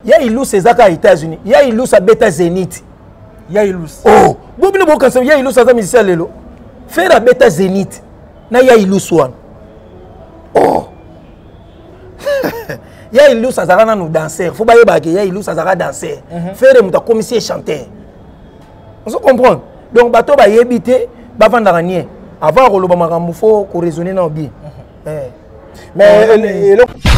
Ya Ilous ezaka aux États-Unis. Ya Ilous a beta Zénith. Ya Ilous. Oh, bobino bo kansa ya Ilous aza musicien lelo. Faire la beta Zénith. Na ya Ilous wan. Oh. Ya Ilous azaka na no danseur. Faut ba yeba ke ya Ilous azaka danseur. Faire muta commissaire chanteur. On se comprend. Donc bato ba yebité ba vandaka nie. Avant koloba makambo faut ko raisonner na bien. Mais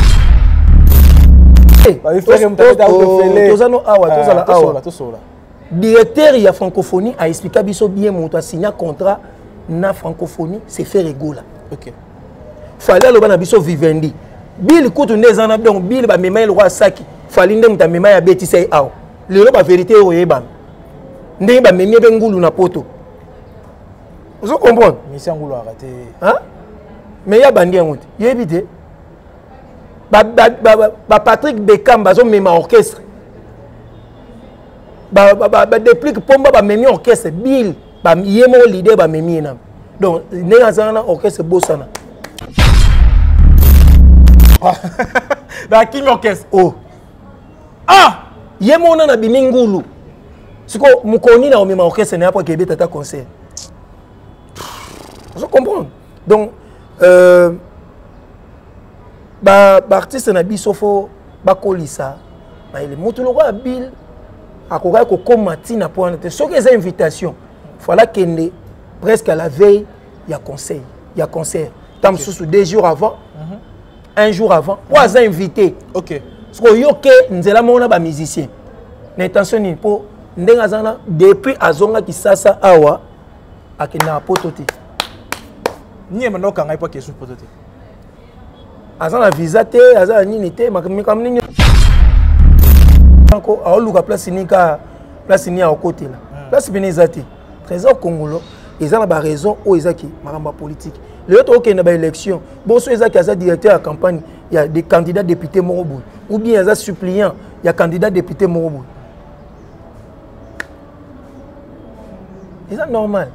directeur il y a francophonie a expliqué biso bien mon to signer contrat na francophonie c'est faire égola. OK. Fallait le bana biso Vivendi. Bill kutu ndezana donc Bill ba mema le roi saki. Fallait ndem ta mema ya beti say aw. Le ba vérité oyeba. Ndenge ba memi be ngulu na poto. Vous comprenez? Mission ngulu arrêté. Hein? Mais il y a bandi en route. Il y a évité. Patrick Beckham, bazo même orchestre. Depuis que Pomba ba même orchestre, Bill, ba yemo leader ba même na. Donc néga zana orchestre bossana. Ba kimi orchestre. Oh. Ah, yemo na bimingulu. Siko mukoni na même orchestre na après que beta concert. Vous comprenez? Donc artiste na biso fo bakolisa ba ile mutu loko Bill akoka ko komatina pour te so que les invitations voilà kende presque à la veille il y a conseil il y a concert tam sous 2 jours avant un jour avant trois invités. OK. Parce que yoke nzela mona ba musicien l'intention ni pour ndenga zana depuis azonga kisasa awa akina pototi ni mano kanga pas question pototi azana visa te azana nini te makamikam nini ko aoluka place nika place ni a côté là place benezati trésor congolo ezana ba raison o ezaki makamba politique le autre OK na ba élection boso ezaki aza directeur à campagne il y a des candidats députés morobo ou bien aza suppléant il y a candidat député morobo c'est normal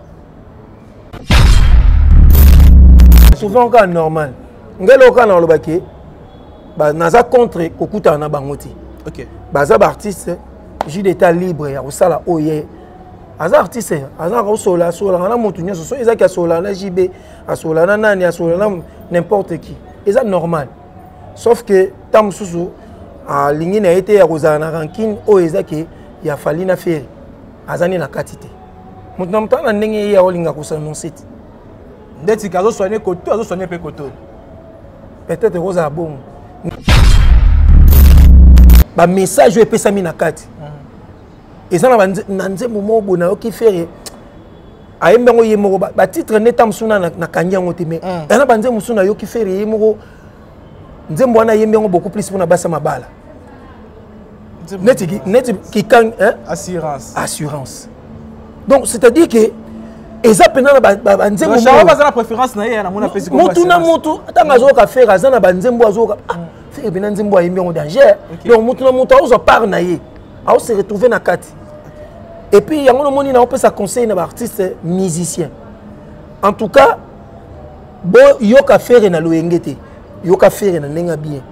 souvent quand normal ngelo kana lobaki ba naza contre kokuta na bangoti. OK. Baza ba artiste ju d'état libre ya osala oye. Aza artiste aza ko sola na mutu nyoso so ezaki sola na JB asola na nani asola na n'importe qui. Eza normal. Sauf que tam susu a lingi na été ya kozana na ranking o ezaki ya fali na faire. Azani na katite. Mutu na mutana ndenge ya olinga ko s'annoncer. Ndeti kazo soigner koto azo soigner pe koto. Peut-être Rosa bon. Ba message e pesa mi na kati. Ezana na nzembo mobo na oki faire. Ayembe ngo yemoko ba titre neta msuna na kanyango te mais. Ana ba nzembo msuna yoki faire yemoko. Nzembo wana yembe ngo beaucoup plus pour basa mabala. Neti ki kan assurance. Donc c'est-à-dire que eza pena na banzembo mo baza na préférence na ye na mona pesi ko mutu na mutu atanga zoka faire azana banzembo azoka faire bena nzembo ayembi en danger. Donc mutu na mutu azo par na ye a se retrouver na kati. Et puis yango no moni na opesa conseil na ba artiste musicien. En tout cas bo yoka faire na loyengete yoka faire na nenga bien.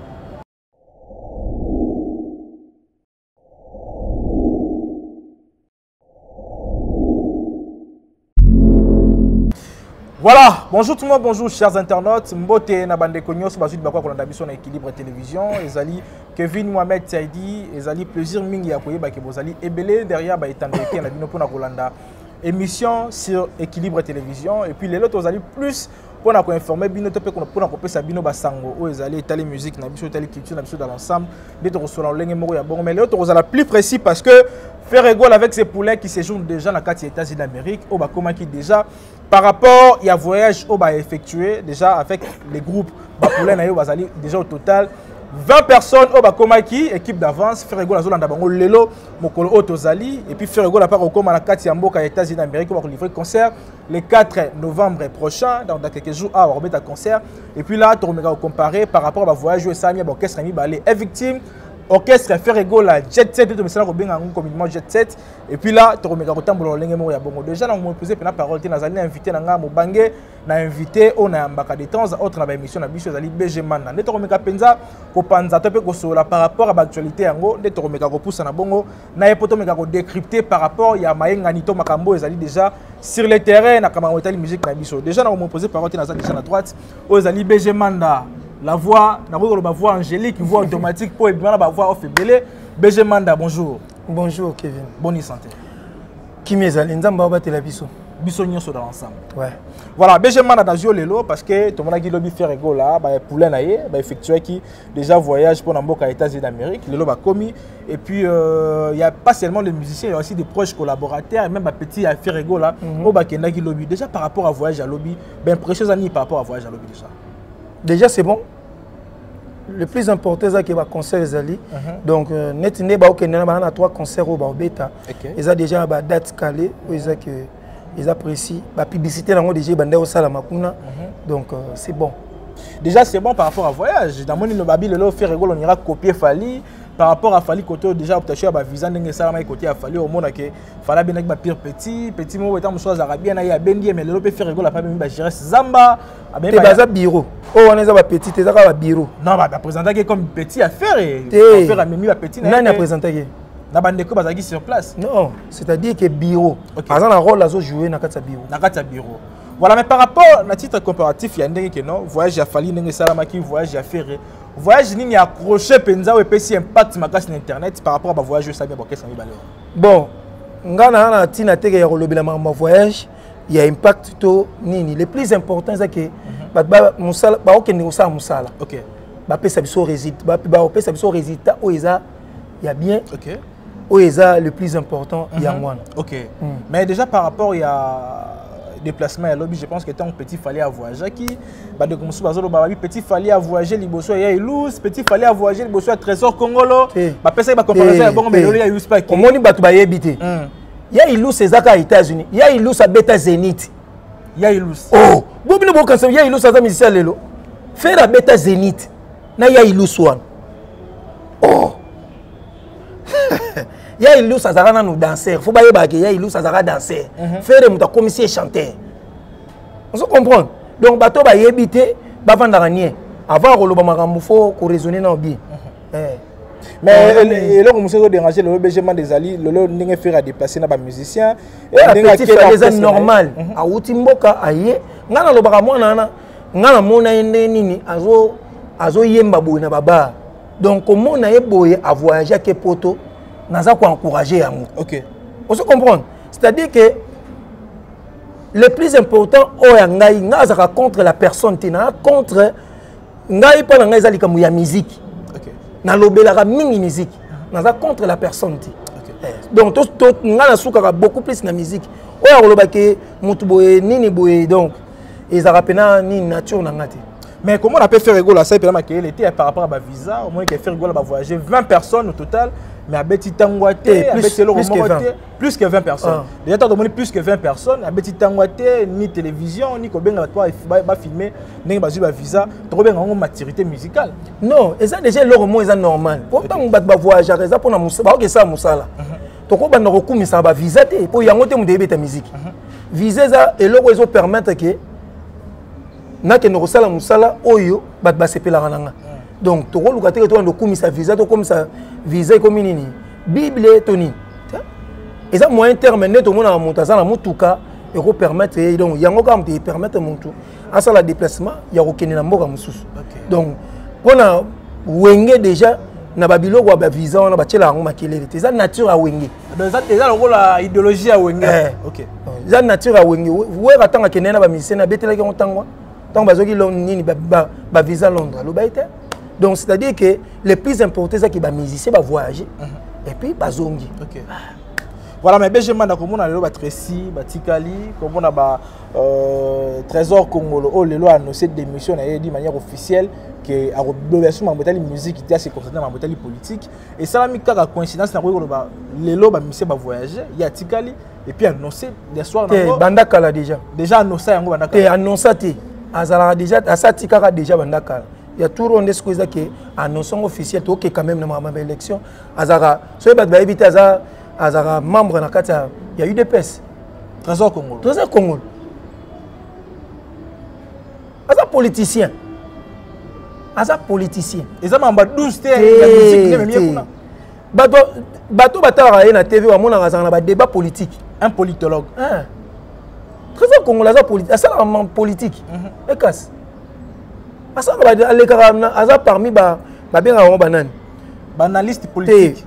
Voilà, bonjour tout le monde, bonjour chers internautes. Mbote na bande konyos bazut bakwa kolanda biso na équilibre télévision. Ezali Kevin Mohamed Saidi, ezali plaisir mingi ya koyeba ke bozali ebele derrière ba etandeke na bino pona kolanda émission sur équilibre télévision et puis les autres ozali plus pona ko informer bino to pe pona ko pesa bino basango o ezali tali musique na biso tali culture na biso dans l'ensemble de to resola lenge moko ya bongo mais les autres ozala plus précis parce que faire égal avec ces poulets qui séjournent déjà dans les États-Unis d'Amérique au Bakoma qui déjà par rapport il y a voyage au ba effectué déjà avec les groupes Bapoulin na yo bazali déjà au total 20 personnes au Bakoma qui équipe d'avance faire égal azolanda bango lelo mokolo otozali et puis faire égal à part au koma na kati ya mboka États-Unis d'Amérique on va livrer concert le 4 novembre prochain dans quelques jours à Robert concert et puis là tu remettras comparer par rapport à voyage au Sami l'orchestre mi balé est victime orchestre faire ego la jet set to mesala ko benga un communément jet set et puis là to komeka ko tambola lenge mo ya bongo déjà na mo poser pena parole te nazali invité na nga mo bange na invité on a mbaka de temps autre na ba émission na biso zali BG Manda ne to komeka penza ko panza to pe ko sola par rapport à l'actualité yango ne to komeka ko poussa na bongo na epoto meka ko décrypter par rapport ya mayenga ni to makambo ezali déjà sur le terrain na kama wetali musique na biso déjà na mo poser parole te na zali na droite o zali BG Manda la voix, la voix angélique, voix automatique pour la voix off belé. BG Manda, bonjour. Bonjour Kevin. Bonne santé. Qui m'est allé? Nzamba ba la biso. Biso nyonso dans l'ensemble. Ouais. Voilà, BG Manda dans Jio Lelo parce que tout le monde qui lobby faire ego là, bah poulet naie, bah effectuer qui déjà voyage pour n'importe États-Unis d'Amérique, Lelo ba commis et puis il y a pas seulement des musiciens, il y a aussi des proches collaborateurs et même bah petit à faire ego là, au bah kenda qui lobby déjà par rapport à voyage à lobby, ben précieux années par rapport à voyage à lobby déjà. Déjà, c'est bon. Le plus important, c'est que les concerts sont allés. Donc, net ne ba ok na 3 concerts au beta. Ils ont déjà ba date calée, ils apprécient. La publicité là déjà bandé au salamakuna. Donc, c'est bon. Déjà, c'est bon par rapport à voyage. Dans mon babi le faire rigolo, on ira copier Fali. Par rapport à Fali Koto, déjà obtenu à visa n'engé salama côté à Fali au monde que Fala bien avec pire petit mot étant chose arabien na ya bendi mais le peut faire rigolo pas même ba gérer Zamba. Te baza bureau. Oh on est à petit, te zaka bureau. Non bah présenter comme petit affaire et faire même la petit. Non na présenter. Na bande ko bazaki sur place. Non, c'est-à-dire que bureau. Par exemple un rôle azo jouer na kata bureau. Na kata bureau. Voilà, mais par rapport à titre comparatif, il y a un que non, voyage à Fali, n'engé salama qui voyage à Ferré. Voyage ni accroché penza ou epesi impact makasi sur internet par rapport à voyage ça bien qu'est-ce que balé. Bon, ngana na tina teke ya kolobela ma voyage, il y a impact to nini. Le plus important c'est que ba musala ba okende ko sa musala. OK. Ba pesa biso résultat, ba pesa biso résultat o eza il y a bien. OK. O eza le plus important il y a moi. OK. Mais déjà par rapport il y a déplacement à lobby, je pense que tant petit fallait à voyager qui bah de comme ça petit fallait à voyager liboso ya ilous petit fallait à voyager liboso à trésor congolo bah pesa ba comparaison ya bon mais il y a use pas qui omoni batu ba yebité ya ilous ezaka États-Unis ya ilous à beta Zénith ya ilous oh bobino bo kansa ya ilous za musicien lelo faire à beta Zénith na ya ilous wan oh ya ilus azara na no danseur faut ba yeba que ya ilus azara danseur faire muta commissaire chanteur on se comprend donc bato ba yebité ba vandara nie avant koloba makambo faut ko raisonner na bien mais le monsieur déranger le BG Manda des ali le ndenge faire à déplacer na ba musicien et c'est normal a uti mboka aye ngana lobaka mwana na ngana mona ende nini azo yemba boye na baba donc comment na yeboye a voyager ke poto naza ko encourager yango. OK. On se comprend. C'est-à-dire que le plus important o ya ngai ngazaka contre la personne tina contre ngai pa ngai zalika mu ya musique. OK. Na lobelaka mingi musique. Naza contre la personne ti. OK. Donc to ngana suka beaucoup plus na musique. O ya loba ke mutu boye nini boye donc ezaka pena ni nature na ngati. Mais comment on peut faire rigoler ça il était par rapport à ma visa au moins qu'il fait rigoler voyager 20 personnes au total mais à Betty Tangoate plus que 20 personnes. Déjà tu as demandé plus que 20 personnes à Betty Tangoate ni télévision ni combien de toi va filmer ni ba visa trop bien en maturité musicale. Non, et ça déjà leur mot est normal. Pourtant on va voyager ça pour na musala que ça musala. To ko ba na kokumisa ba visa te pour yango te mu débeta musique. Visa ça et leur ils permettre que na ke no sala musala oyo bat ba sepela nanga donc to ko lukate to ndo kumisa visa to comme ça visa comme nini bible toni eza moyen terme ne to mona montaza na mutuka et ko permettre donc yango kam te permettre muntu asala déplacement ya ko kenela mboka mususu donc pona wenge déjà na babilo kwa ba visa na ba tshela yango makelele te za nature a wenge eza lokola idéologie a wenge OK za nature a wenge we ratanga kenena ba misena betela ki ngotangwa tant bazoki nini ba visa Londres lo baite donc c'est-à-dire que le plus important c'est que ba musicien ba voyager et puis bazongi. OK. Voilà mais BG Manda comme on a le ba Tracy ba Tikali comme on a ba Trésor Congolo oh lelo annoncé démission na de manière officielle que a rebeversion ma modèle musique était assez concentré ma modèle politique et ça la mi kaka coïncidence na ko ba lelo ba musicien ba voyager il y a Tikali et puis annoncé les soirs na bandaka là déjà annoncé yango bandaka et annoncé azala déjà asatikaka déjà bandaka il y a toujours des choses qui annoncent officiel to que quand même dans ma élection azara so ba ba éviter azara membre na kati il y a eu des pèses Trésor Congo aza politicien ils ont mamba 12 terres il y a musique même mieux kuna bato batara na TV wa mona azana na ba débat politique un politologue Trésor Congolais a politique. Et casse. Asa parmi analyste politique.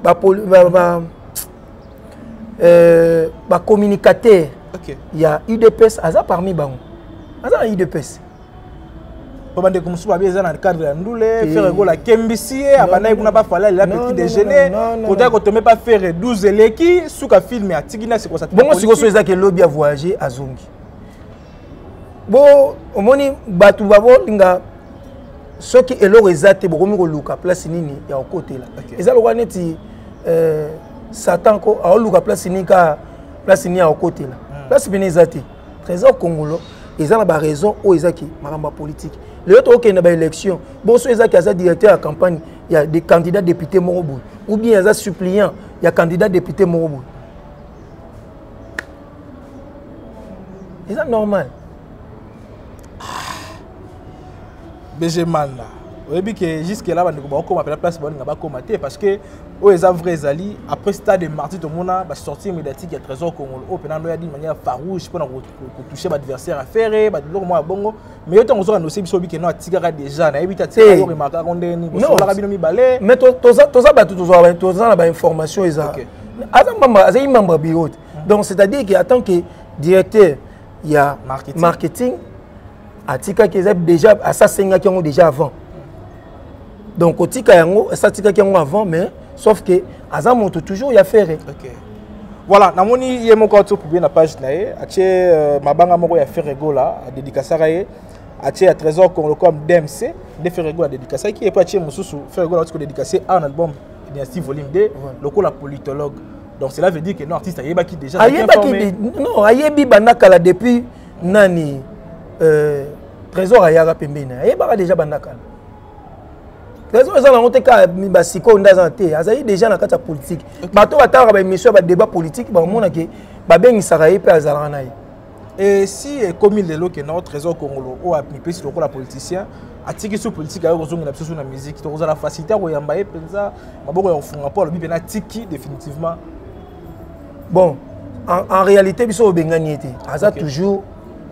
Communicateur. Il y a UDPS, asa parmi bango. Asa UDPS. Pendant que nous avons dans le cadre de la Ndoule, faire la Kembisi, abana kuna pas fallu la petit déjeuner, quand on ne pas faire 12 leki, souka filmer à Tigina c'est quoi ça. Bon si vous êtes que lobby a voyager à Zongi. Bon, omoni batu babo linga ceux qui elo rezate bokomi ko luka place nini ya côté là. Eza lokwa neti Satan ko a luka place nini ka place nini ya côté là. Place benezate. Trésor Congolais, ils ont ba raison o ezaki maramba politique. Les autres qui ont une élection, bon, ceux qui sont directeur de campagne, il y a des candidats députés Moroboui. Ou bien il y a des suppléants, il y a des candidats députés Moroboui. C'est normal. Mais j'ai mal là. Vous voyez que jusqu'à là, on va la place parce que les vrais alliés, après stade de martyr, tout le monde a sorti médiatique, il y a Trésor Congolais. Il y a de manière farouche pour toucher l'adversaire à faire, mais il y a des gens qui sont déjà mais tous information donc c'est-à-dire qu'il attend que directeur il y a marketing à tika qui est déjà assassin qui ont déjà avant. Donc au tika yango ça tika qui ont avant mais sauf que azam monte toujours y a faire. OK. Voilà, namoni yemo ko to publier na page nae, atie mabanga moko ya Ferrego là, a dédicacer aye, atie à Trésor Congolais comme DMC, de Ferrego a dédicacer qui est pas atie mususu Ferrego là ko dédicacer un album Dynasty volume 2, loko la politologue. Donc cela veut dire que non artiste ayeba qui déjà non, ayebi bandaka là depuis nani Trésor ayara pembena. Ayeba déjà bandaka. Trésor ça na moteka ba siko ndaza te. Azayi déjà na kata politique. Bato batara ba émission ba débat politique ba mona ke ba bengisaka ye pe azala na ye. Et si comme il est là que notre Trésor Congolais ou a pipé sur le politicien atiki sur politique ayo kozonga na sur la musique to kozala facilité ko yamba ye penza maboko ya funga pour le bibena tiki définitivement. Bon, en réalité biso obengani été. Aza toujours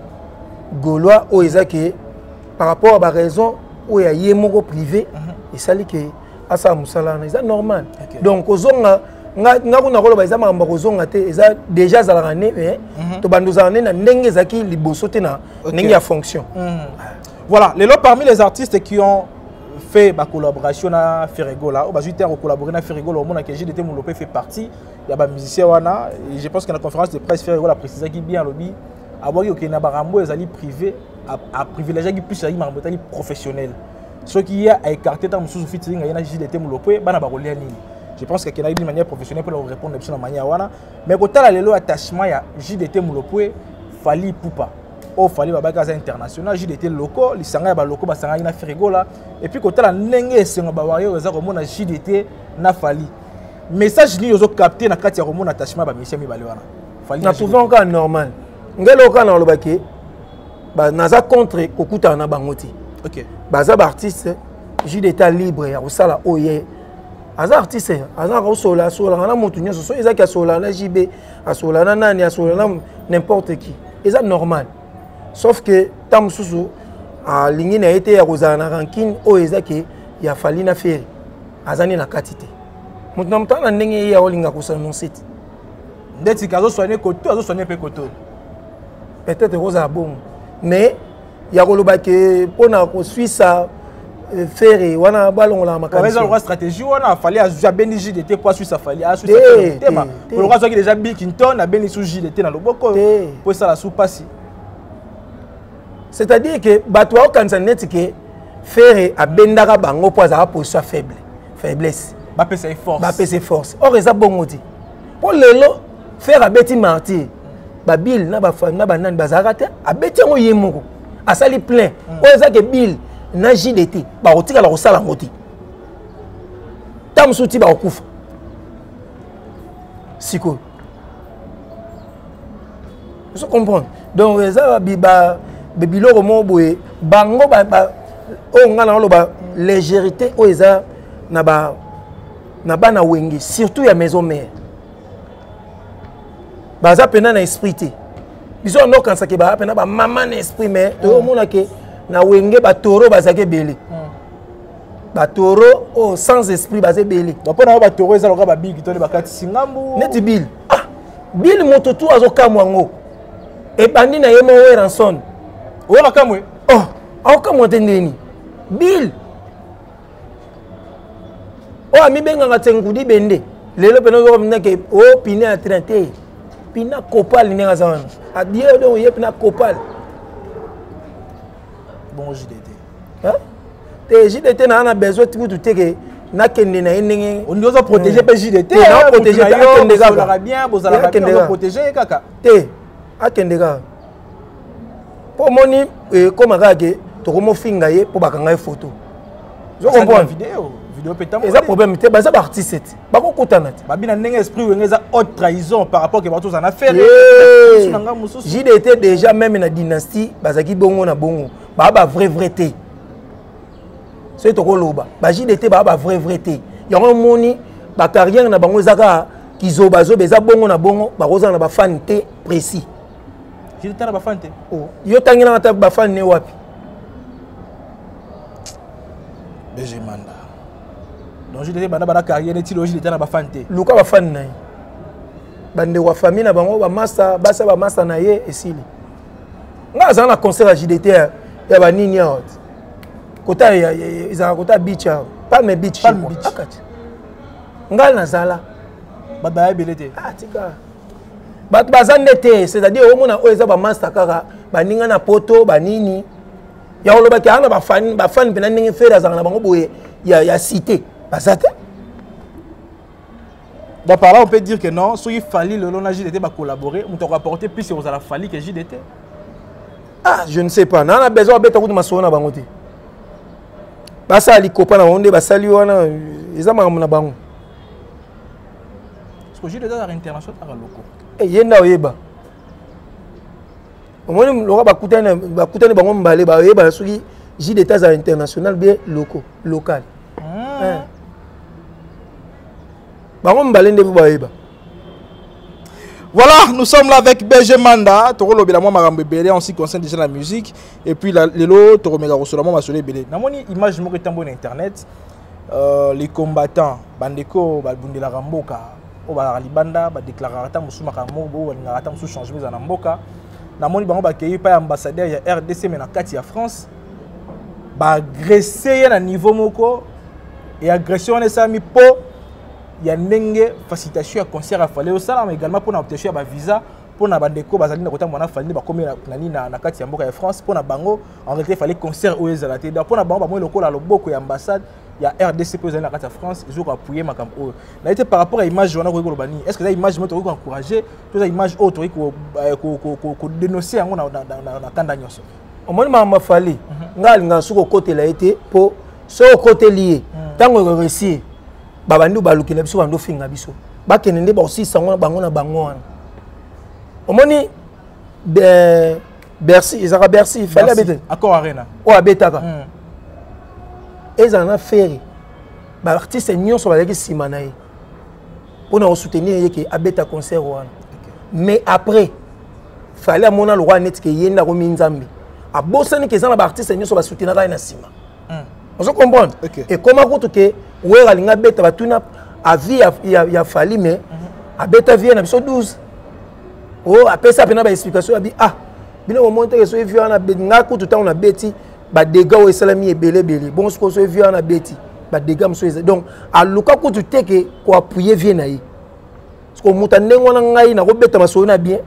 Gaulois ou ezaki par rapport à la raison où il y a yemoko privé et ça li que asa musala c'est normal. Donc ozonga nga kuna koloba eza mamba kozonga te eza déjà zalaka ne to banduza ne na ndenge ezaki liboso te na ndenge ya fonction. Voilà, les lots parmi les artistes qui ont fait ma collaboration à Ferrego là, ou bah j'ai collaboré à Ferrego là, au monde que j'ai été mon fait partie, il y a des musiciens wana et je pense que la conférence de presse Ferrego la précisé qui bien lobby avoir que na barambo les alliés privés à privilégier qui plus les marmotali professionnels. Ce qui a écarté tant sous featuring il y a j'ai été mon lopé bana barolia nini. Je pense que qu'il y a une manière professionnelle pour leur répondre de manière wana mais quand tu as le attachement il y a JDT mon lopé fali poupa. Oh fali babakaza international JDT locaux les sanga ba locaux ba sanga na Ferrego là et puis quand tu as ndenge senga ba wayo za ko mona JDT na fali message ni ozo capter na kati ya ko mona attachement ba mission mi bale wana fali na souvent cas normal ngelo kana lobaki ba naza contre kokuta na bangoti. OK. Baza ba artiste JDT libre ya osala oye. Aza artiste aza ko sola na mutu nyoso so ezaki sola na JB asola na nani asola na n'importe qui. C'est normal. Sauf que tam susu a lingi na été ya kozana na ranking o ezaki ya fali na faire azani na katité. Mutu na mutana ndenge ya olinga ko s'annoncer. Ndeti kazo soigner koto azo soigner pe koto. Peut-être rosa bon mais ya koloba ke pona ko Suisse faire wana balongola makanisi. Avec la stratégie wana fallait a beni JDT pour Suisse fallait a Suisse tema. Pour le cas qui déjà Billington a beni sous JDT na loboko pour ça la sous passer. C'est-à-dire que batwa kanzanet ke faire a bendaka bango pour za position faible, faiblesse. Ba pesa force. Ba pesa force. Or eza bongoti. Pour lelo faire a beti martyr. Ba Bill na ba femme na ba nan bazarate a beti ngo yemoko. Asali plein. O eza ke Bill na JDT bakotika la kosala ngoti tam suti bakokufa siko je comprends donc ça ba biloko mo boye bango ba o ngana loba légèreté o eza na bana wenge surtout ya maison mère baza pena na esprit te biso ndo kansa ke ba pena ba maman na esprit mais to mona ke na wenge ba toro bazake belé ba toro o sans esprit bazé belé donc pona ba toro eza loka ba big to ne bakati singambu neti bil bil moto tu azokamwa ngo e bandi na yemo we ranson o na kamwe oh akamwa tendeni bil o ami benga ngatengudi bende lelo pena zo mnake o pine a 30 pina kopal ni nga zawana adie do ye pina kopal bon JDT hein te JDT na besoin tout teke na kende na ndenge on doit protéger pe JDT na protéger akende kaka ça bien bozala bien protéger kaka te akende kaka po moni comme akake to komo finga ye po bakanga photo je comprends vidéo pétam eza problème te baza ba artiste bako kutana te babina ndenge esprit wengeza haute trahison par rapport que bato en affaire JDT déjà même na dynastie bazaki bongo na bongo ba vrai te c'est to koloba ba JDT ba vrai te yango moni ba carrière na bango ezaka kizobazo beza bongo na bongo ba koza na ba fan te précis JDT na ba fan te oh yo tangina na ba fan ne wapi BG Manda donc JDT bana bana carrière ne tilo JDT na ba fan te luka ba fan na bande wa famille na bango ba massa na ye esili nga za na concert à JDT ya ba nini out kota ya izaka kota beach Palm Beach akati nga na zala ba ya belete tika bat bazande te c'est-à-dire au mona o eza ba master kaka ba ninga na poto ba nini ya oloba ki ana ba fan pena ninga fera za na bango boye ya cité bazate. Donc par là on peut dire que non, si il fallait le long JDT va collaborer, on doit apporter plus aux à la fallait que JDT. Ah, je ne sais pas. On a besoin de mettre ma soeur na bangote. Basa ali copain na onde basali wana ezama na bango. Parce que JDT à international à locaux. Eh yenda oyeba. Omoni loka bakutane bango mbale ba oyeba soki JDT à international bien locaux, local. Voilà, nous sommes là avec BG Manda. Toro lobela moi marambe belé en ce qui concerne déjà la musique et puis lelo toro mega rosolamo masole belé. Na moni image moko tambo na internet les combattants bandeko balbundela ramboka o ba libanda ba déclarer ata musuma ka mobo ba ngata musu changement za na mboka. Na moni bango ba keyi pa ambassadeur ya RDC mais na kati ya France ba agresser na niveau moko et agression na sami po ya ndenge facilitation ya concert afale osala mais également pour na obtenir ba visa pour na bandeko bazali na kota mwana fali ba komi na kati ya mboka ya France pour na bango en réalité fallait concert o ezala te pour na bango ba mo lokola loboko ya ambassade ya RDC pour ezali na kati ya France ils ont appuyer makambo o na été par rapport à image wana ko lobani est-ce que ça image moto ko encourager to ça image autre ko dénoncer yango na kanda nyoso omoni mama fali ngali ngasuko côté la été pour so côté lié tango réussir babandu balukela biso bando finga biso bakene nde ba aussi sango bango na bango wana omoni Bercy izaka Bercy fallait abete accord arena o abetaka ezana ferry ba artiste nyonso balaki sima na ye pona soutenir yeke abeta concert wana mais après fallait amona le roi net ke yenda ko minzambi abosani ke zana ba artiste nyonso ba soutenir na sima. Vous comprenez? Et comment vous que ouais alinga beta batuna avis ya fali mais a beta vie na biso 12. Oh après ça pena ba explication abi ah bino au monter que so vie na nga ko tout on a beti ba dégâts o salami ebele belé bon ce que so vie na beti ba dégâts so donc a luka ko tout que ko appuyer vie na yi. Parce que mutande ngona ngai na ko beta maso na bien.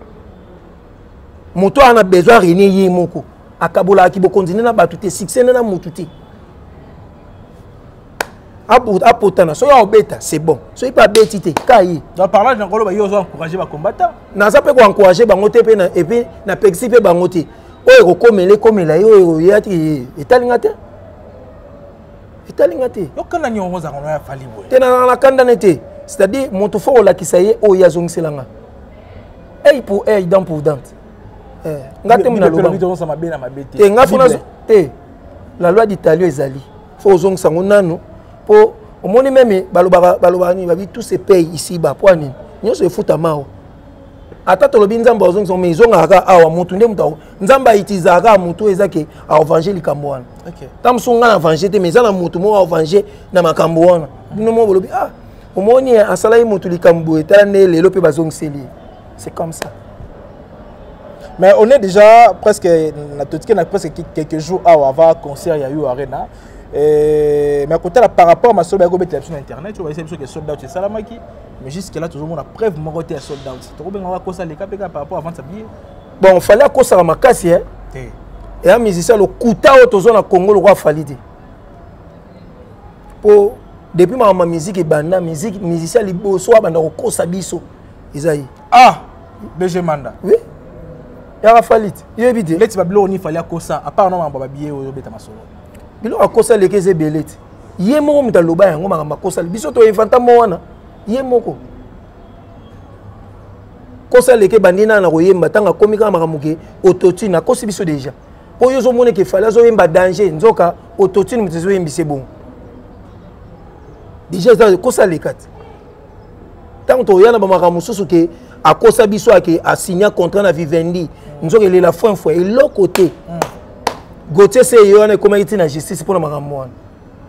Moto ana besoin renier yi moko akabola ki bo continuer na ba tout succès na mutu te. Apotana, so ya obeta, c'est bon. So il pas betité, kai. Dans parlant d'angolo ba yo encourager ba combattant. Na ça peut encourager bango te pe na et puis na pexi pe bango te. oyo komele komela yo yati etalinga te yo kana ni ongoza kono ya fali boye te na kanda nete c'est-à-dire moto fo la kisaye o ya zongiselanga pour dent pour dent ngate muna loba te ngafuna te la loi d'Italie ezali faut zongisa ngonano po omoni même baloba ni babi tous ces pays ici ba poani nyoso efuta mao ata tolobi nzamba ozongisa mais izonga awa mutu nde mutu nzamba itizaka mutu ezake a évangélique mbwana tam sunga na évangélique mais na mutu mo évangélique na makambo wana bino mo bolobi omoni asala mutu likambo etane lelo pe bazongiseli c'est comme ça. Mais on est déjà presque quelques jours avant concert il y a eu Arena. Mais à côté là par rapport à ma soeur sur internet, tu vois c'est que sold out c'est salamaki mais jusque là toujours on a preuve mon côté sold out. Tu vois on va cause les KPK par rapport avant de s'habiller. Bon, fallait cause à makasi hein. Et un musicien le kuta autozo na Congo le roi falidi. Pour depuis ma musique et banda musique musicien libo so banda ko kosa biso. Isaïe. BG Manda. Oui. Il y a falit. Il y a évité. Les babilo ni fallait kosa à part non ma billet au beta masolo. Bilo a kosa les keze belete. Yemo mtaloba yango ma kosa biso to infanta mo wana. Yemoko. Kosa leke bandina na koyemba tanga komika makamuke autotune na kosi biso déjà. Po yo zo mone ke fallait zo yemba danger nzoka autotune mtezo yembise bon. Déjà ça kosa lekati. Tant to yana ba makamususu ke akosa biso ake a signé contrat na Vivendi nzoka le la fois et l'autre côté Gauthier c'est yo na comment il na justice pour na makambo wana.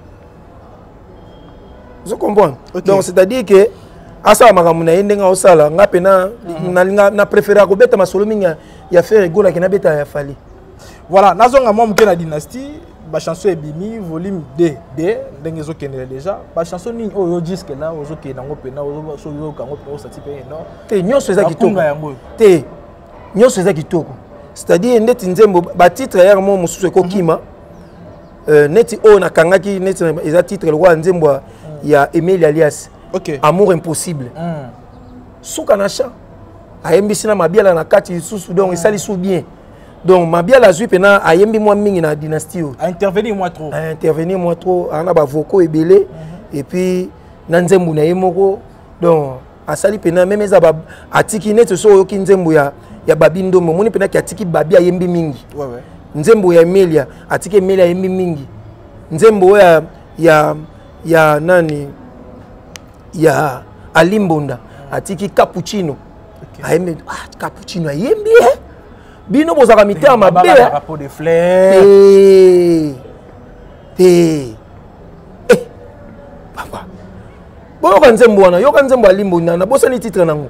Je comprends. Donc c'est-à-dire que asa makambo na yendenga osala ngapena na préférer ko beta masolo minga ya faire rigola ke na beta ya fali. Voilà, nazonga mo mke na dynastie ba chanson ebimi volume 2 ndenge zo kenela déjà ba chanson ni oyo disque là ozo ke nango pena ozo so yo kango pe osati pe non te nyonso eza kitoko te nyonso eza kitoko c'est-à-dire ndeti nzembo ba titre ya mo mususu ko kima neti o na kangaki neti eza titre le roi nzembo ya Emile Alias amour impossible suka na cha ayembisi na mabiala na kati susu donc esali sou bien. Donc mabiala zui pena ayembi moi mingi na dynastie a intervenir moi trop ana ba vocaux ebele et puis na nzembo na yemoko donc asali pena même eza ba atiki net so yo kinzembo ya babindo moni pena ki atiki babi ayembi mingi nzembo ya Emilia atiki Emilia ayembi mingi nzembo ya nani ya Alimbonda atiki cappuccino ayembi cappuccino ayembi bino bozaka mitema mabe rapport de fleurs papa boyoka nzembo wana yoka nzembo Alimbonda na bosani titre nango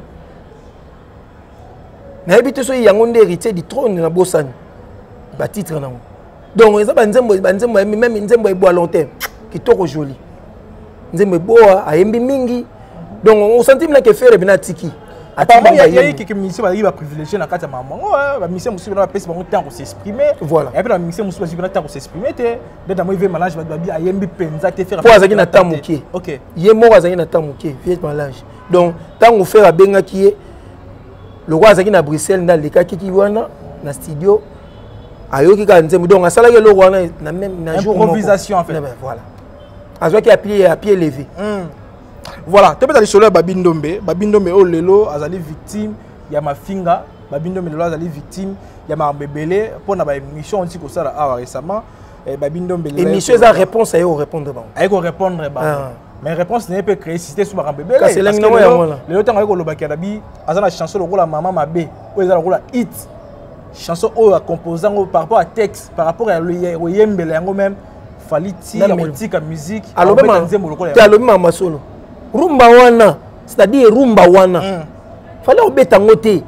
na ebite so yango nde héritier du trône na bosani ba titre nango donc eza ba nzembo même nzembo ebo à long terme kitoko joli nzembo eboa ayembi mingi donc on sentit que faire bina tiki. Apparemment, il y a quelques musiciens qui sont privilégiés dans le cadre de maman. Les musiciens qui ont temps pour s'exprimer. Voilà. Et puis, les musiciens qui ont temps pour s'exprimer. Dès que je vais malage, je vais dire que penza te faire. Pour azaki na temps moké. OK. Yé mort azaki na temps moké, vieux malage. Donc, tant on fait benga qui le roi azaki na Bruxelles dans les cas qui wana na studio. Ayoki ka nzembo donc asala ke le roi na même na jour improvisation en fait. Voilà. Azaki à pied levé. Voilà, tu peux aller sur le Babindombe oh lelo azali victime, il y a ma finga, Babindombe lelo azali victime, il y a ma bébélé pour na ba émission anti ko sala récemment Babindombe lelo. Émission eza réponse à répondre ba. Ay ko répondre ba. Mais réponse n'est pas créer système sur ma bébélé. Parce que lelo tango ko loba kadabi azana chanson lokola maman mabe, o ezala lokola hit. Chanson o a composant par rapport à texte, par rapport à yembele yango même faliti ya motika musique. Alors même solo. Rumba wana, c'est-à-dire rumba wana. Fallait obeta ngote.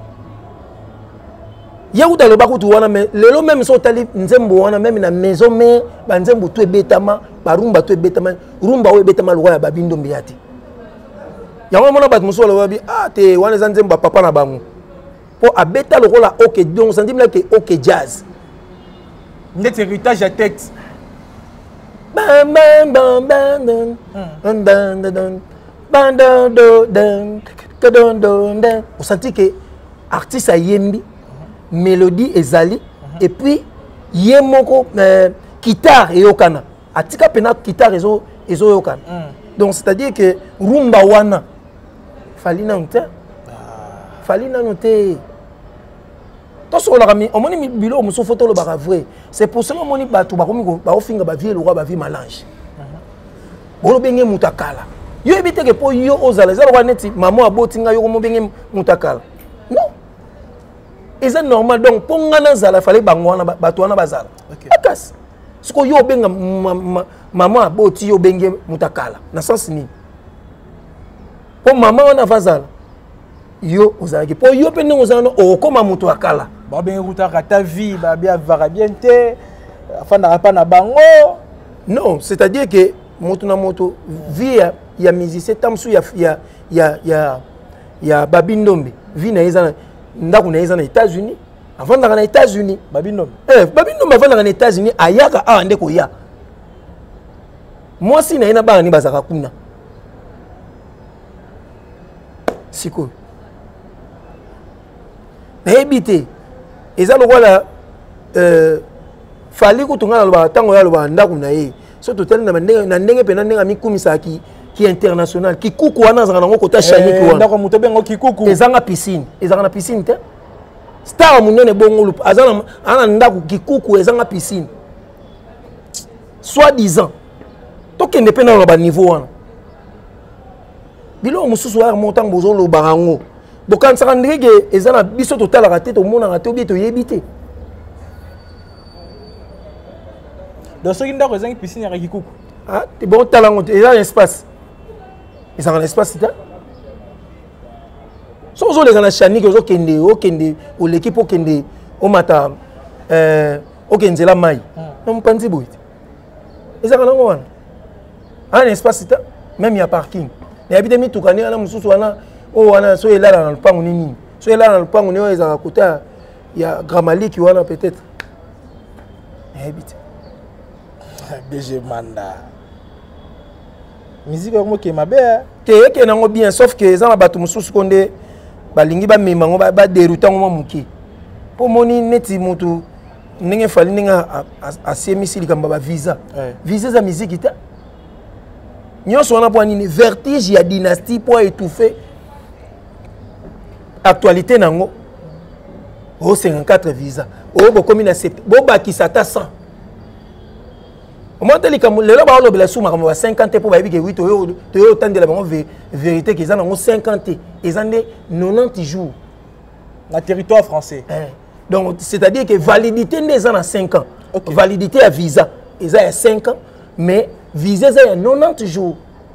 Ya uta loba kutu wana mais lelo même so tali nzembo wana même na maison mais ba nzembo to ebetama, ba rumba to ebetama, rumba o ebetama lo ya Babindombe yati. Ya mona bat musolo wabi te wana nzembo papa na bango. Po abeta lokola OK donc ça dit là que OK jazz. Net héritage à texte. Bam bam bam bam bam bam on sentit que artiste ayembi mélodie ezali et puis ye moko guitare et yokana atika pena guitare ezo yokana donc c'est-à-dire que rumba wana falina nte falina note to so la rami omoni mi bilo muso photo lo ba vrai c'est pour cela omoni bato ba komi ba ofinga ba vie le roi ba vie malange bolo benge mutakala yo ebite ke po yo ozala za lo neti maman abotinga yo mo benge mutakala non c'est normal donc pour ngana zala fallait bangwana bato wana bazala akas siko yo benga maman aboti yo benge mutakala na sens ni po maman wana fazala yo ozalaki po yo pe ndenge ozala okoma mutu akala ba benga kutaka ta vie ba bien vara bien te afanda pa na bango non c'est-à-dire que mutu na moto vie ya musicien tamsu ya babindombe vie na ezana ndako na ezana États-Unis avant d'aller aux États-Unis babindombe babindombe avant d'aller aux États-Unis ayaka a ndeko ya moi si na ina ba ni bazaka kuna siko ebité eza lokola fali kutunga loba tango ya loba ndako na ye so total na ndenge pena ndenge mikumisa ki international kikuku wana zanga ngo kota chaniki wana ndako muto bengo kikuku ezanga piscine ezanga na piscine te star munene bongo azana ana ndako kikuku ezanga piscine soit disant tokende pena loba niveau wana bilo mususu wa montant bozo lo barango bokan saka ndenge ezana biso total raté to mona raté obi to yebité donc ce qui ndako ezanga piscine ya kikuku ah te bon talango te ezanga espace ezanga na espace ta so ozo les na chaniki ozo kende o l'équipe o kende o mata o kenzela mai no mpanzi boy ezanga nango wana un espace ta même ya parking mais habite mi tukani ana mususu wana o wana so elala na lupango nini so elala na lupango ni o ezanga kota ya gramaliki wana peut-être habite BG Manda musique comme que mabe te nango bien sauf que ezanga bato mususu konde balingi ba memango ba déroutant mo muki po moni neti mutu ndenge fali ninga asemisi likamba ba visa visa za musique ita nyonso wana po nini vertige ya dynastie po étouffer actualité nango o 54 visa o bokomi na 7 bo bakisa ta 100 au moins tel comme le là le blessure ma 50 pour baby que oui to tande la bango vérité qu'ils en ont 50 ils en 90 jours na territoire français donc c'est-à-dire que validité des ans à 5 ans validité à visa ils ont 5 ans mais visa ça 90 jours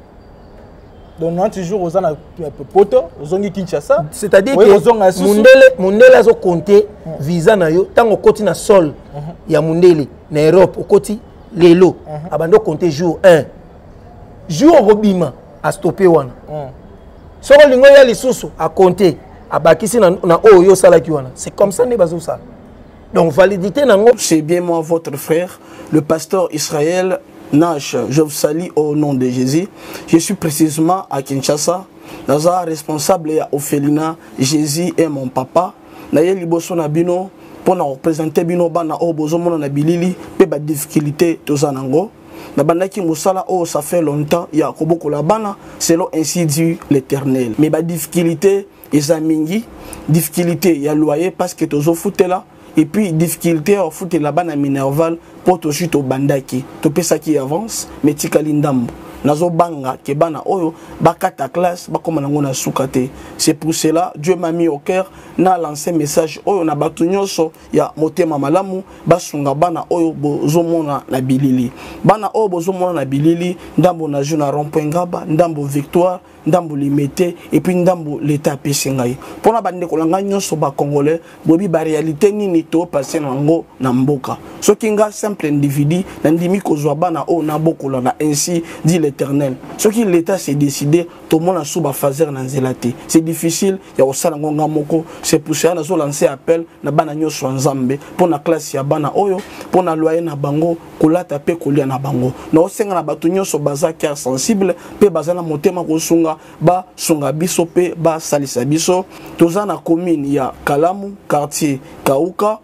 donc 90 jours aux ana poto aux ongi Kinshasa c'est-à-dire que mundele azo compter visa na yo tango koti na sol ya mundele na Europe koti lelo abando compter jour 1 jour robima a stopper wana soko lingo ya lisusu a compter abakisi na oyo salaki wana c'est comme ça ne bazo ça donc validité nango c'est bien moi votre frère le pasteur Israël Nash, je vous salue au nom de Jésus. Je suis précisément à Kinshasa. Naza responsable ya Ophelina, Jésus est mon papa. Naye liboso na bino pour représenter bino bana o bozo mona na bilili pe ba difficulté tozanango. Na bandaki musala o ça fait longtemps ya koboko la bana selon ainsi dit l'Éternel. Mais ba difficulté ezamingi, difficulté ya loyer parce que tozo futela. Et puis, difficulté à foutre là-bas à Minerval pour tout suite au bandaki. Tout ça qui avance, mais tikalindam. Nazo banga, kebana oyo, bakata classe, bakomanangona soukate. C'est pour cela, Dieu m'a mis au cœur, n'a lancé message oyo, na batunyoso, ya motema malamu, basunga bana oyo, bozomona na bilili. Bana oyo, bozomona na bilili, ndambo na juna rompengaba, ndambo victoire, ndambo limité et puis ndambo l'état pesingai pona bande kolanga nyonso ba congolais bobi ba réalité nini to passer nango na mboka soki nga simple individu ndimi kozwa bana o na bokola na ainsi dit l'Éternel soki l'état s'est décidé to mona suba fazer na nzelate c'est difficile ya osala ngonga moko c'est pour ça nazo lancer appel na bana nyonso nzambe pona classe ya bana oyo pona loyer na bango kolata pe kolia na bango na osenga na batu nyonso baza cœur sensible pe bazana motema kosunga ba sunga biso pe ba salisa biso toza na commune ya Kalamu quartier Kauka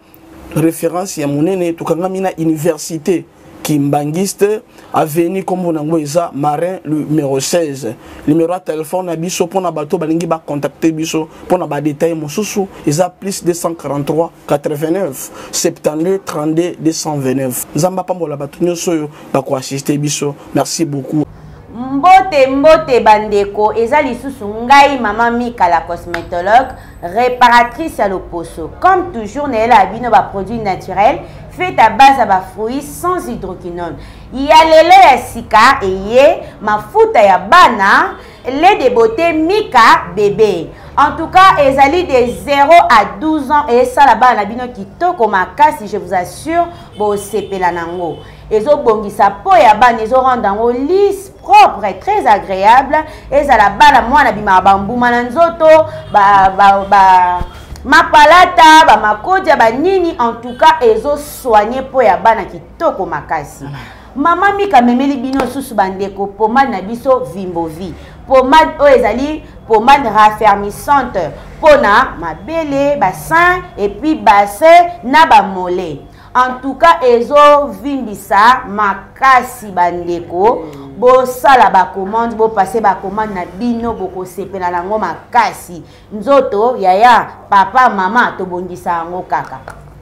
référence ya monene tokangami na université Kimbangiste avenue comme on a Marin numéro 16 numéro de téléphone na biso pona bato balingi ba contacter biso pona ba détail mosusu eza plus 243 89 72 32 229 nzamba pambola bato nyonso yo ba ko assister biso. Merci beaucoup. Mbote bandeko eza lisusu ngai mama Mika la cosmétologue réparatrice à l'oposo. Comme toujours nela abino ba produits naturels fait à base à fruits sans hydroquinone. Il y a le lait sika et yé mafuta ya bana lait de beauté Mika bébé. En tout cas, ezali de 0 à 12 ans et ça là-bas la bino kitoko makasi, je vous assure, bo sepela nango. Ezo bongisa po ya bana ezo rendre yango lisse, propre et très agréable. Eza la bana mwana bima bambuma na nzoto mapalata ba makodia ba nini, en tout cas ezo soigner po ya bana kitoko makasi. Mama Mika memeli bino susu bandeko pomade na biso Vimbovi. Pomade o ezali pomade raffermissante pona mabele, bassin et puis bassin na ba mollet. En tout cas ezo vimbisa makasi bandeko. Bo sala ba commande, bo passer ba commande na bino boko sepela nango makasi. Nzoto yaya papa mama to bongisa ngo kaka.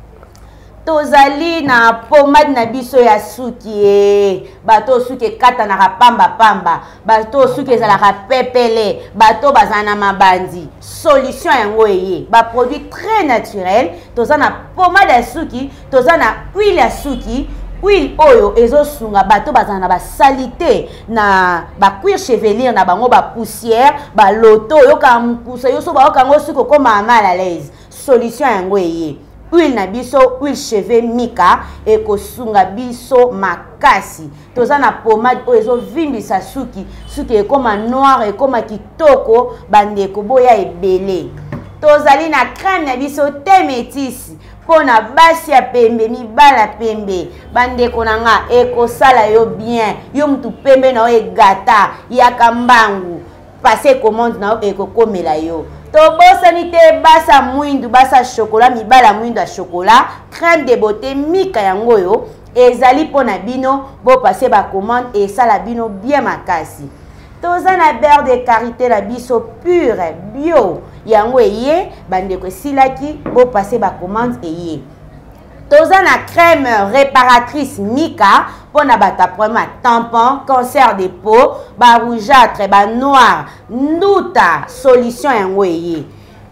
Tozali na pomade na biso ya suki bato suki kata na pamba bato suki ezala pepele bato bazana mabandi solution yango eye ba produit très naturel. Tozana pomade ya suki, tozana huile ya suki. Huile oyo ezo sunga bato bazana ba salité na ba cuir chevelure na bango ba poussière ba loto yo ka mpusa yo so ba kango suko koma mal à l'aise. Solution yango eye huile na biso huile cheveux Mika ekosunga biso makasi. Tozana pomade oyo ezo vimbisa suki ekoma noir ekoma kitoko bandeko boya ebele. Tozali na crème na biso te métis pona basi ya pembe mibala pembe bandeko nanga ekosala yo bien yo mutu pembe na yo egata yaka mbangu passer commande na yo ekokomela yo. Tobosani te basa mwindu basa chocolat mibala mwindu ya chocolat crème de beauté Mika yango yo ezali pona bino bo passer ba commande et sala bino bien makasi. Tozana beurre de karité na biso pure bio yango eye bandeko silaki bo passer ba commande eye. Tozana crème réparatrice Mika pona bata problème tampon, cancer de peau, ba rougeâtre, ba noir, nduta solution yango eye.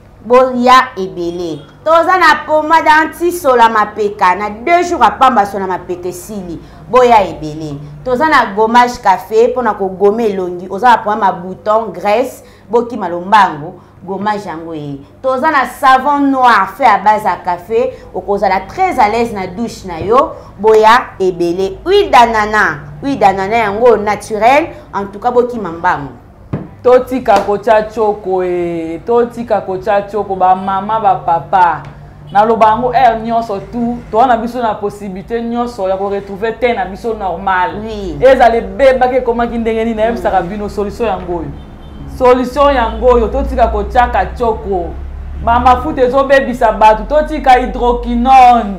Boya ebele. Tozana pomade anti-sola mapeka na 2 jours à pamba sola mapeka sili. Boya ebele. Tozana gommage café pona ko gommer longi. Ozana problème à bouton, graisse, boki malombango. Gommage yango ye. Tozana savon noir fait à base à café. Okozala très à l'aise na douche na yo. Boya ebele. Huile d'ananas yango naturel. En tout cas boki mambango. Totika kocha choko totika kocha choko ba mama ba papa na lobango nyonso tout to na biso na possibilité nyonso ya ko retrouver te na biso normal. Oui. Ezale beba ke koma kindengeni na ebisa bino solution yango yo. Solution yango yo totika kocha ka choko. Mama foot ezo bebisa batu totika hydroquinone.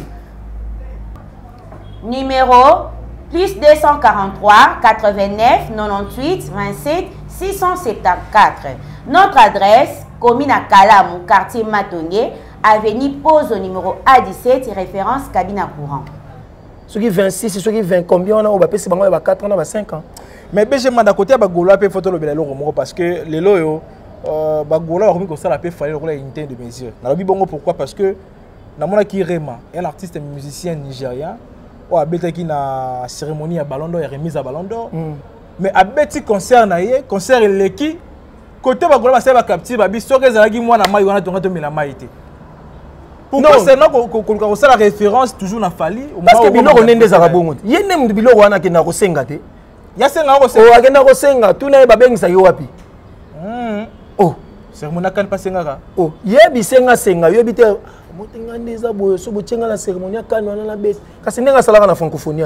Numéro plus 243 89 98 27 674. Notre adresse, commune à Kalamou, quartier Matongué, avenue Pose au numéro A17, référence cabine à courant. Ceux qui 26, ceux qui 20, combien on a au BAPC, on a 4 ans, on a 5 ans. Mais BG m'a côté Bagola peut photo le bello parce que les loyo Bagola a remis comme ça la paix fallait une unité de mesure. Na lobi bongo pourquoi parce que na mona ki Rema, un artiste et musicien nigérien, ou a bête qui na cérémonie à Ballon d'Or et remise à Ballon d'Or. Mais à bête concert na ye, concert l'équipe côté Bagola va capter babi so que zalaki moi na mai wana tonga to mela mai té. Pourquoi c'est non qu'on ça la référence toujours na fali parce que biloko nende za rabongo. Yene mu biloko wana ke na ko senga te. Ya senga ko senga. O agenda ko senga tuna ba bengisa yo wapi? Oh, cérémonie kan pas senga ka. Oh, yebi senga yebi te motenga ndeza boyo so bochenga la cérémonie kan wana na bête. Kasi nenga salaka na francophonie.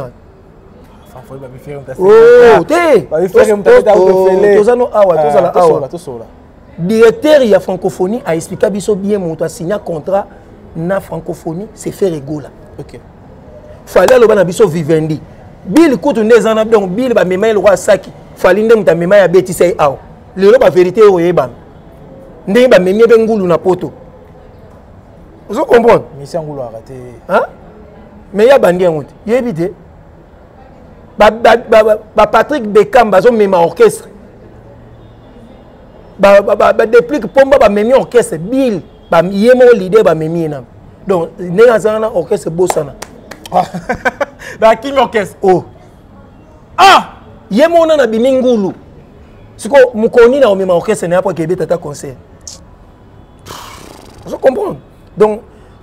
Oh, te. Tozano awa, tozala awa. Directeur ya francophonie a expliqué biso bien mon signé contrat na francophonie c'est faire égola. OK. Fallait le bana biso Vivendi. Bill kutu ndezana donc Bill ba mema le roi saki. Fallait ndem ta mema ya beti say aw. Le ba vérité oyeba. Ndenge ba memi be ngulu na poto. Vous comprenez? Mission ngulu a raté. Hein? Mais ya bandi ngote. Yebite. Ba Patrick Beckham bazo mema orchestre. Ba déplique pomba ba memi orchestre Bill ba yemo leader ba memi na. Donc ndenge azana orchestre bosana. Dans King Orchestre. Oh. Ah! Yemo na bimi ngulu. Siko mukoni na omema orchestre na après kebe tata concert. Vous comprenez? Donc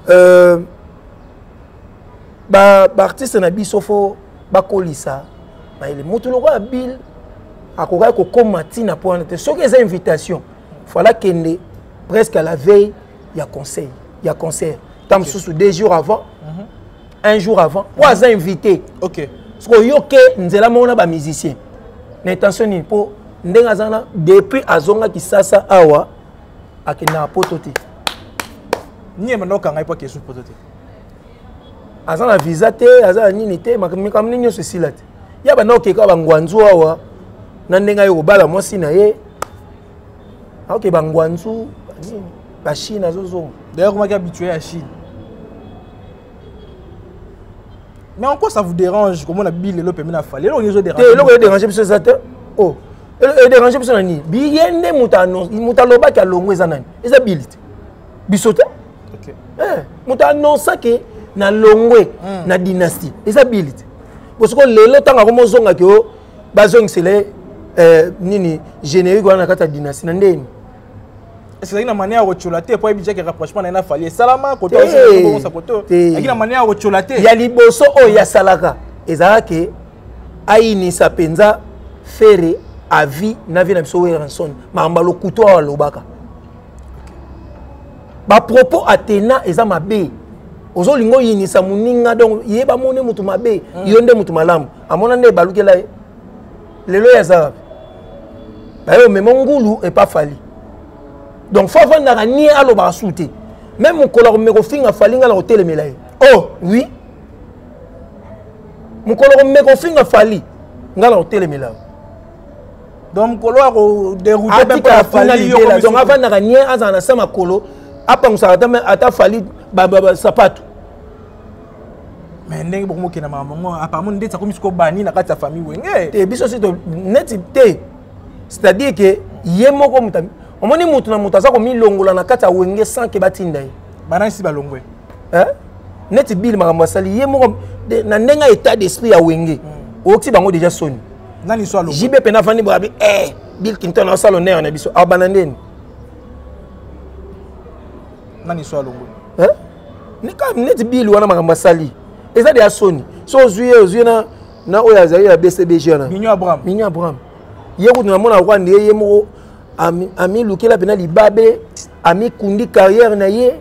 artiste na biso fo bakolisa ba ele mutu loko Bill akoka ko komati na point te soki eza invitation voilà kende presque à la veille il y a conseil il y a concert tam sous 2 jours avant un jour avant ou aza invité OK parce que yoke nzela mona ba musicien na intention ni po ndenga zana depuis azonga kisasa awa akina poto te ni ema noka ngai pa question poto te azana visa te azana nini te makamika mninyo ceci là te ya ba noke ka bangwanzu awa na ndenga yo bala mosi na ye OK bangwanzu nini ba Chine zozo d'ailleurs comment habitué à Chine. Mais en quoi ça vous dérange comment la Bill le permet na fallait on les dérange te loko déranger biso ça te oh et déranger biso na ni bi yende muta loba ka longo eza nani eza Bill biso te OK muta annonce que na longwe na dynastie eza Bill parce que lelo tanga ko mozonga ke o bazongisele nini générique wana kata dynastie na ndeni est-ce que na manière à cholater pour éviter que rapprochement na fallait salama côté aussi bon sa côté et na manière à cholater ya liboso o ya salaka ezala ke aini sapenza fere avi na vie na biso ranson mamba lo kuto wa lobaka ba propos atena eza mabe ozo lingo yini sa muninga donc yeba mone mutu mabe yonde mutu malamu amona nde balukela lelo ya za bayo memongulu et pas fali. Donc, il faut avoir un nier à l'obra souté. Même mon color me refine à falling à l'hôtel Melaye. Oh, oui. Mon color me refine à falli à l'hôtel Melaye. Donc, mon color déroulé même pas à falli. Donc, avant de nier à un sama colo, après, on s'arrête à ta falli, sapato. Mais ndenge beaucoup qui na maman apparemment ndetse comme ce bani na kati ya famille wenge. Et biso c'est net c'est-à-dire que yemo ko mutami omoni mutu na mutu aza komilongola na kati ya wenge sans ke batinda ye bana si balongwe neti Bill makambo asali ye moko na ndenga état d'esprit ya wenge okiti bango déjà soni nani so alongwe jibe pena fani boabi Bill Clinton asala honneur na biso abana ndeni nani so alongwe nika neti Bill wana makambo asali eza de soni so ozuye na oya zali ya BCBG na Minyo Abraham ye kutu na mona kwa ndiye ye moko ami lukela pena libabe ami kundi carrière na ye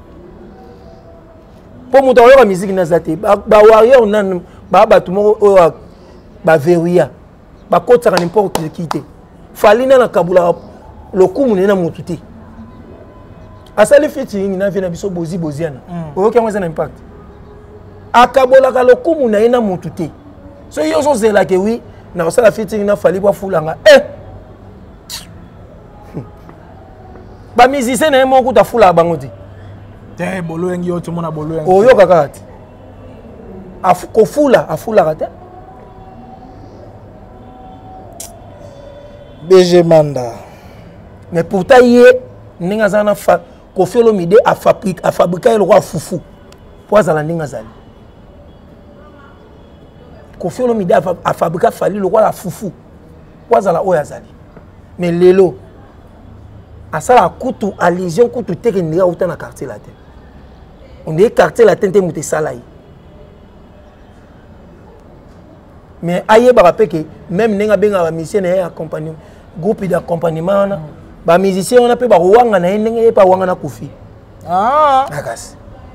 po muta oyo musique na zate ba warrior nan ba batu moko oyo ba veria ba kotaka n'importe qui te falina na kabula lokumu na mutu te asali featuring na vena biso boziana oyo kama za na impact akabola ka lokumu na ina mutu te so yo so zela ke oui na osala featuring na fali kwa fulanga ba musicien na mo kuta fula bango ti te bolo yengi yo tumona bolo yengi oyo kaka ti ko fula afula kata BG Manda mais pourtant ye ninga zana fa ko fiolo mide a fabriquer le roi fufu poza la ninga zali ko fiolo mide a fabriquer fali le roi la fufu poza la oya zali mais lelo asala kutu allusion kutu teke ndika uta na quartier latin on dit quartier latin te muté salai mais aye ba rapeke même nenga benga ba musicien na accompagnement groupe d'accompagnement na ba musicien on appelle ba wanga na ndenge pa wanga na kufi akas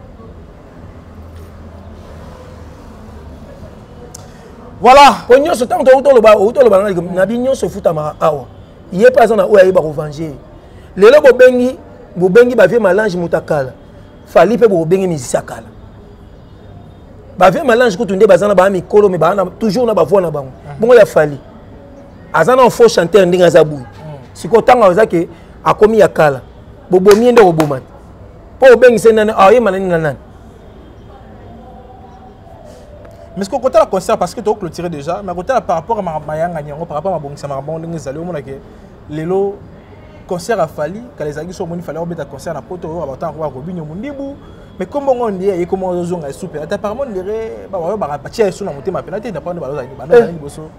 voilà ponyo so tanto auto lo na binyo so futa ma awa yé pas on a oya ba revenger lelo bobengi ba vie malange mutakala fali pe bobengi musicien kala bavie malange kutu nde bazana ba mikolo mais ba toujours na ba voix na bango bongo ya fali azana faux chanteur ndinga zabu siko tanga ozake akomi ya kala bobomi ende oboma po obengise nana aye manani nana. Mais ce qu'on compte à la concert parce que tu as clôturé déjà, mais côté par rapport à Mayanga Nyango, par rapport à Mabongisa Marabon, les alliés, on a que les lots concert a fallu, quand les agues sont venus, il fallait mettre un concert à Poto, à Batan, à Robinho Mundibou. Mais comment on dit, et comment on a soupé, apparemment, les ré, bah, partir sur la montée, ma pénalité, d'apprendre à Baloza,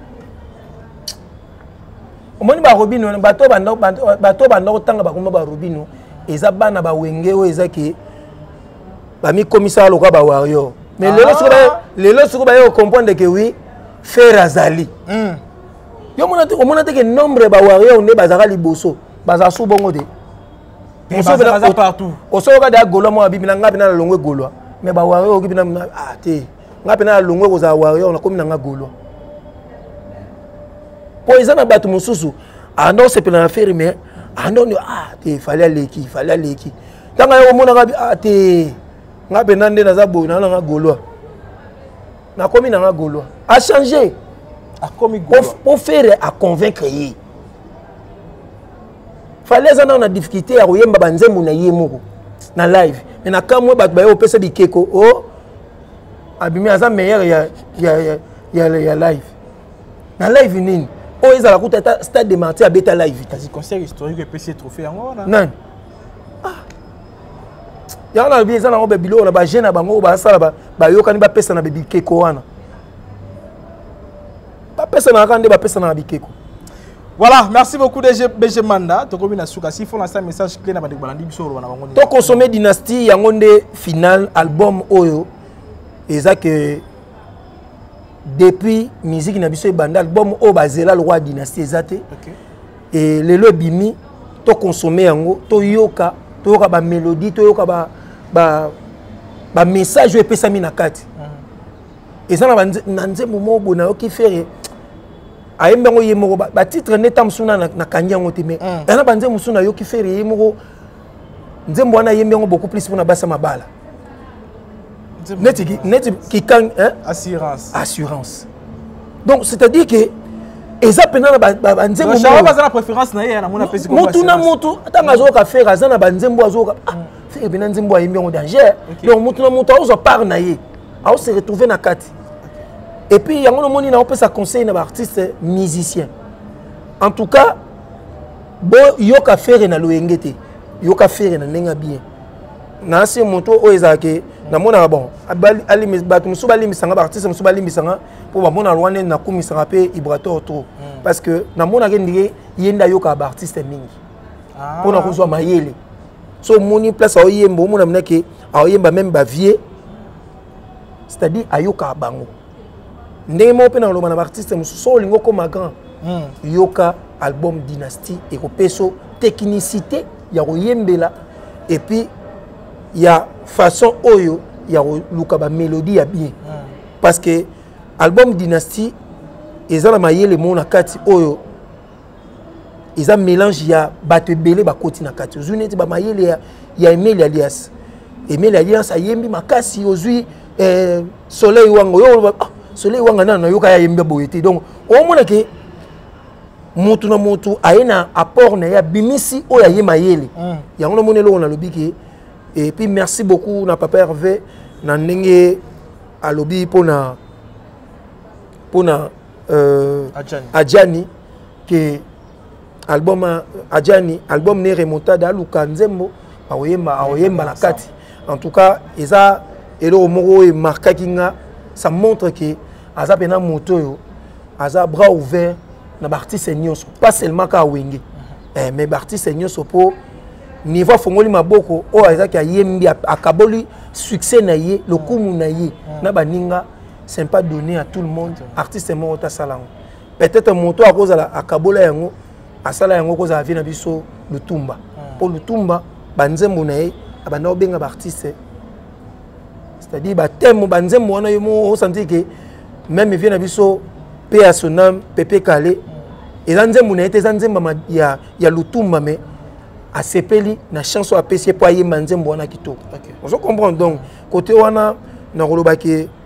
au moins, Robinho, bateau, bando, tant que Robinho, et Zabana, Bawenge, et Zaki, Bami commissaire, le roi Wario. Mais les lots sont comprendre que oui, faire Azali. Yo mona te que nombre ba warrior ne bazara liboso, baza sou bongo de. On se partout. O so ka da golo mo abibi na ngapi na longwe golo. Mais ba warrior ki bina ah te. Ngapi na longwe ko za warrior na komi na golo. Po izana batu mususu, ando se pena faire mais ando ni ah te fallait leki. Tanga yo mona ngapi ah te. Ngapi na nde na za bo na nga golo. Na komi na nga golo. A changer. Pour faire à convaincre. Il fallait avoir une difficulté à regarder banzembo na yemoko na live. Mais na kamwe bat bayo pesa bikeko oh abimi aza meilleur ya live. Na live nini? Oh ils ala kuta stade de Martyr beta live. Quasi concert historique et PC trophée en non. Ah. Ya na bien ça na ba bilo na ba jeune na bango ba sala ba yo kani ba pesa na bikeko wana. Voilà, merci beaucoup DG Manda. Tu as un message clé. Tu as consommé Dynastie, il y a un final album Oyo. Et ça que depuis musique Nabiso Banda, album Oyo Bazela le roi Dynastie exacté. Et le lobby tu as consommé yango, tu yoka, tu yoka ba mélodie, tu yoka ba message et pesa mina kati. Et ça na nzembo mo bona ki faire ayembengo yemoko ba titre neta msuna na kanyango teme ana banze msuna yo ki faire yemoko nzembo wana yembengo beaucoup plus pour na basa mabala neti ki kan assurance donc c'est-à-dire que eza pena na banzembo mo ba za préférence na ye na mona pesi ko mutu na mutu tanga zo ka faire azana banzembo azoka faire bena nzembo yembengo danger donc mutu na mutu azo par na ye a se retrouver na kati. Et puis il y a un moni na on peut ça conseiller na artiste musicien. En tout cas, bo yoka faire na loengete, yoka faire na nenga bien. Na se moto o ezake na mona bon, ali batu musubali misanga artiste musubali misanga pour ba mona lwane na kumisanga pe ibrato trop parce que na mona ndige yenda yoka ba artiste mingi. Pour na kozwa mayele. So moni place o yembo mona mnake a yemba même ba vie. C'est-à-dire ayoka bango ndenge mo pe na loma na artiste mususu lingo comme grand yoka album Dynastie et ko peso technicité ya koyembela et puis ya façon oyo ya luka ba mélodie ya bien parce que album Dynastie ezala mayele mo na kati oyo eza mélange ya bato belé ba koti na kati zuneti ba mayele ya Emile Alias ayembi makasi ozui soleil wango yo soleil wanga na yoka ya yembe boyete donc o mona ke mutu na mutu ayena apport na ya bimisi o ya yema yele yango mona lo na lobiki et puis merci beaucoup na papa Hervé na ndenge a lobi pona Adjani que album Adjani album ne remontada luka nzembo aoyemba na kati en tout cas eza elo moko e marqué kinga ça montre que aza pena moto yo aza bras ouvert na artiste nyonso pas seulement ka wenge mais artiste nyonso po niveau fongoli maboko o aza ka yembi akaboli succès na ye le kumu na ye na baninga c'est pas donné à tout le monde artiste mo ta salango peut-être moto akozala akabola yango asala yango kozala vie na biso lutumba pour lutumba banzembo na ye abana obenga ba artiste. C'est-à-dire bah thème banzembo wana yo mo senti que même vient na biso pe à son âme Pépé Calé et nzembo na été nzembo ya lutumba mais a sepeli na chanson apesi po aye nzembo wana kitoko. On se comprend donc côté wana na roloba ke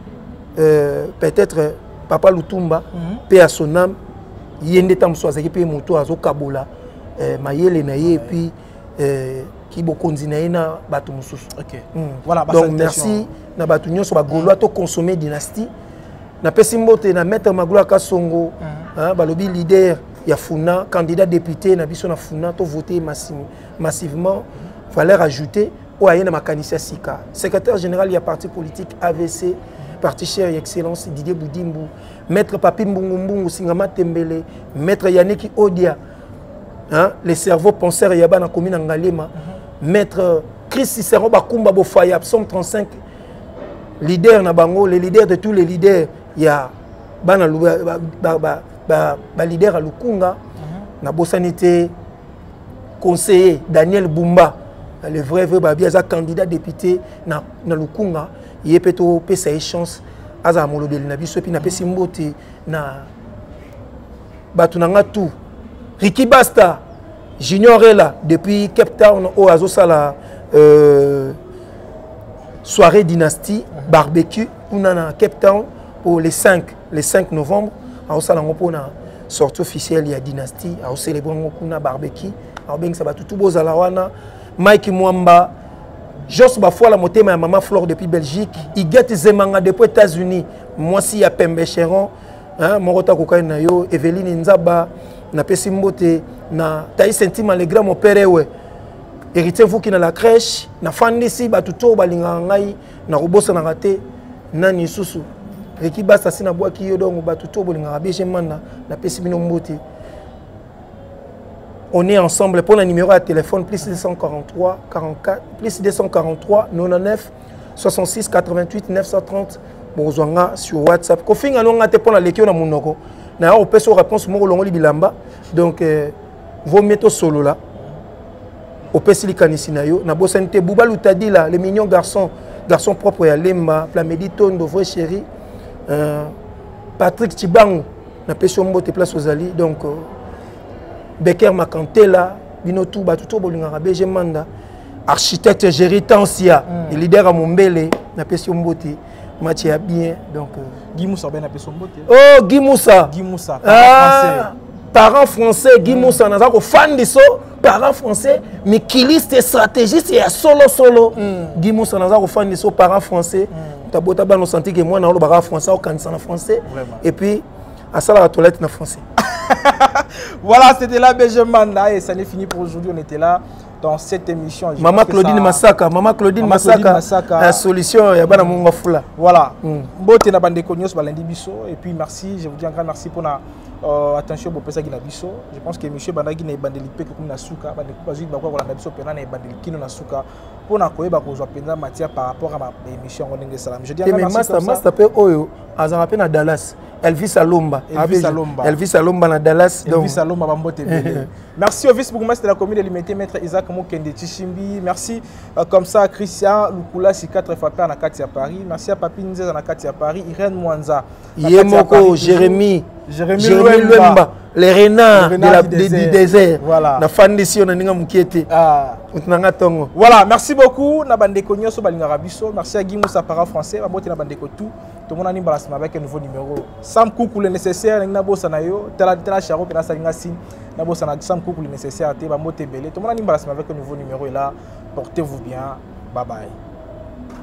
peut-être Papa Lutumba, paix à son âme, yende tam so azaki pe moto azo kabola mayele na ye et puis qui bokonzi na ina bato mususu. OK. Voilà, donc merci na bato nyonso ba gaulois to consommer dynastie. Na pesi mbote na maître Magloire Kasongo, balobi leader ya Funa, candidat député na biso na Funa to voter massivement, valeur ajoutée o ayena makanisia sika. Secrétaire général ya parti politique AVC, parti cher excellence Didier Boudimbu, maître Papi Mbungu Singama Tembele, maître Yannick Odia, les cerveaux penseurs yaba na commune Ngalema, maître Chris Cicero Bakumba Bofaya Absom 35 leader na bango, les leaders de tous les leaders, il y a bana leader à Lukunga, na bosanité conseiller Daniel Bumba, le vrai babia candidat député na Lukunga, il peut to pesa chance aza molobeli na biso puis na pesi mbote na batu na tout Ricky Basta Junior est là depuis Cape Town au azosala soirée dynastie barbecue on a Cape Town pour les 5 novembre azosala pour na sortie officielle il y a dynastie au célébrer kuna barbecue au ben ça va tout bozala wana Mike Mwamba Jos Bafoua la montée ma maman Flore depuis Belgique, Iget Zemanga depuis États-Unis, moi si ya Pembe Cheron, Morota Kokai na yo, Evelyne Nzaba, na Pesimbote, na Taï Sentima le grand mon père ouais. Héritier vous qui na la crèche, na Fandisi batuto balinga ngai, na Robosa na raté, nani susu. Riki Basta sina bois qui yo donc batuto balinga rabé manda, na Pesimino Mbote. On est ensemble pour un numéro à téléphone plus 243 44 plus 243 99 66 88 930 bozwanga sur WhatsApp. Kofinga longa te pour la lecture na monoko. Na on peut se réponse mo longo bilamba. Donc vos métaux solo là. Au pesili kanisina yo na bosante Bouba Lutadi là, le mignon garçon propre ya Lemba, Plamedi Tondo vrai chéri. Patrick Chibangu na peso mbote place aux ali donc Becker Makantela, Binotou Batuto Bolingara BG Manda, architecte Géry Tansia, leader à Mombele, na Pession Mbote, Mathieu bien donc Guy Moussa ben na Pession Mbote. Oh Guy Moussa, parent français Guy Moussa na ko fan de so, parent français, mais kiliste stratégiste et solo. Guy Moussa na ko fan de so parent français. Tabota ba no senti que moi na lo bara français au kanisa na français et puis à ça la toilette na français. Voilà, c'était la BG Manda et ça n'est fini pour aujourd'hui. On était là dans cette émission. Maman Claudine Massaka, la solution, il y a pas de fula. Voilà. Bote na bande konyos balandi biso et puis merci, je vous dis un grand merci pour la attention pour pesa gina biso. Je pense que monsieur Bandagi na bande lipe comme na suka, bande ko bazui ba ko la biso pena na bande kino na suka pour na koyeba ko zo pena matière par rapport à ma émission Onenge Salam. Je dis un grand merci. Master pe oyo azara pe na Dallas. Elvis Alomba na Dallas. Elvis Alomba Bambote. Merci au vice-bourgmestre de la commune de Limité, maître Isaac Mokende Tchimbi. Merci comme ça à Christian Lukula, si 4 fois père na Katia Paris. Merci à Papi Nzeza na Katia Paris, Irène Mwanza. Yemoko, Jérémy Luemba, les renards du désert. Voilà. Na fan d'ici on a ninga mukete. Voilà, merci beaucoup na bande konyo so balinga rabiso. Merci à Guy Moussa para français, ba boté na bande ko tout. Tout le monde a une balance avec un nouveau numéro. Sam Koukou le nécessaire, n'a pas ça nayo. Tela charo pena salinga sin. N'a pas ça na Sam Koukou le nécessaire. Te ba moté belé. Tout le monde a une balance avec un nouveau numéro et là, portez-vous bien. Bye bye.